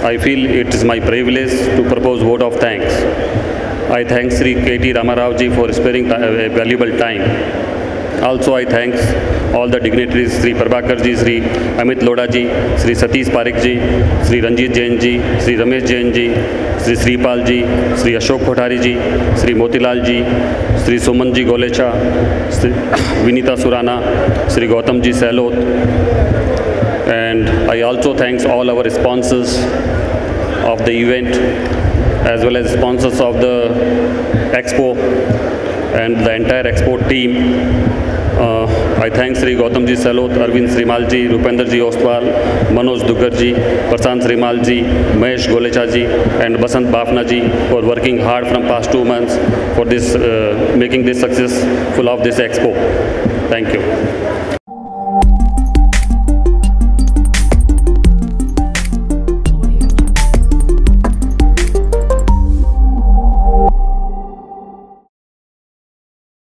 I feel it is my privilege to propose vote of thanks. I thank Sri K.T. Ramarao ji for sparing valuable time. Also, I thanks all the dignitaries, Sri Prabhakar ji, Sri Amit Lodha ji, Sri Satish Parekh ji, Sri Ranjit Jain ji, Sri Ramesh Jain ji, Sri Sripal ji, Sri Ashok Kothari ji, Sri Motilal ji, Sri Suman ji Golecha, Sri Vinita Surana, Sri Gautam ji Sehlot. And I also thanks all our sponsors of the event as well as sponsors of the expo and the entire expo team. I thank Sri Gautam ji Sehlot, Arvind Srimal ji, Rupender ji Ostwal, Manoj Duggar ji, Prashant Srimal ji, Mahesh Golecha ji and Basant Bafna ji for working hard from past 2 months for this making this successful of this expo. Thank you.